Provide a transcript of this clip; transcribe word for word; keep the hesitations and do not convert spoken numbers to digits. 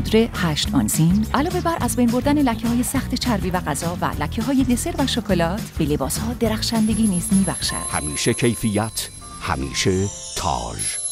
پودر هشت آنزیم علاوه بر از بین بردن لکه‌های سخت چربی و غذا و لکه‌های دسر و شکلات به لباس‌ها درخشندگی نیز می‌بخشد. همیشه کیفیت، همیشه تاج.